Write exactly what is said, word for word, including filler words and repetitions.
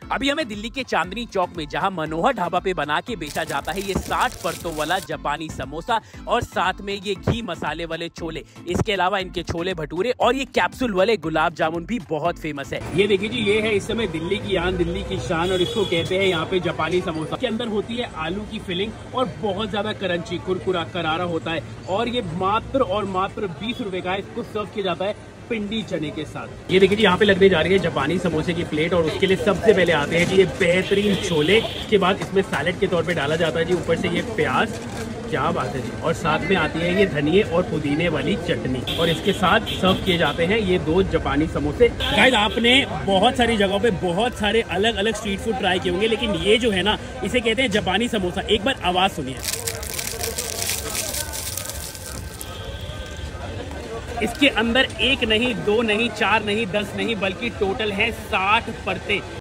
अभी हमें दिल्ली के चांदनी चौक में जहां मनोहर ढाबा पे बना के बेचा जाता है ये साठ परतों वाला जापानी समोसा और साथ में ये घी मसाले वाले छोले। इसके अलावा इनके छोले भटूरे और ये कैप्सूल वाले गुलाब जामुन भी बहुत फेमस है। ये देखिए जी, ये है इस समय दिल्ली की आन, दिल्ली की शान और इसको कहते हैं यहाँ पे जापानी समोसा। के अंदर होती है आलू की फिलिंग और बहुत ज्यादा करंची कुरकुरा करारा होता है और ये मात्र और मात्र बीस रुपए का इसको सर्व किया जाता है पिंडी चने के साथ। ये देखिए जी, यहाँ पे लगने जा रही है जापानी समोसे की प्लेट और उसके लिए सबसे पहले आते हैं जी ये बेहतरीन छोले। इसके बाद इसमें सैलेड के तौर पे डाला जाता है जी ऊपर से ये प्याज, क्या बात है जी, और साथ में आती है ये धनिये और पुदीने वाली चटनी और इसके साथ सर्व किए जाते हैं ये दो जापानी समोसे। गाइस, आपने बहुत सारी जगहों पे बहुत सारे अलग अलग स्ट्रीट फूड ट्राई किए होंगे, लेकिन ये जो है ना, इसे कहते हैं जापानी समोसा। एक बार आवाज सुनिए। इसके अंदर एक नहीं, दो नहीं, चार नहीं, दस नहीं, बल्कि टोटल है साठ परतें।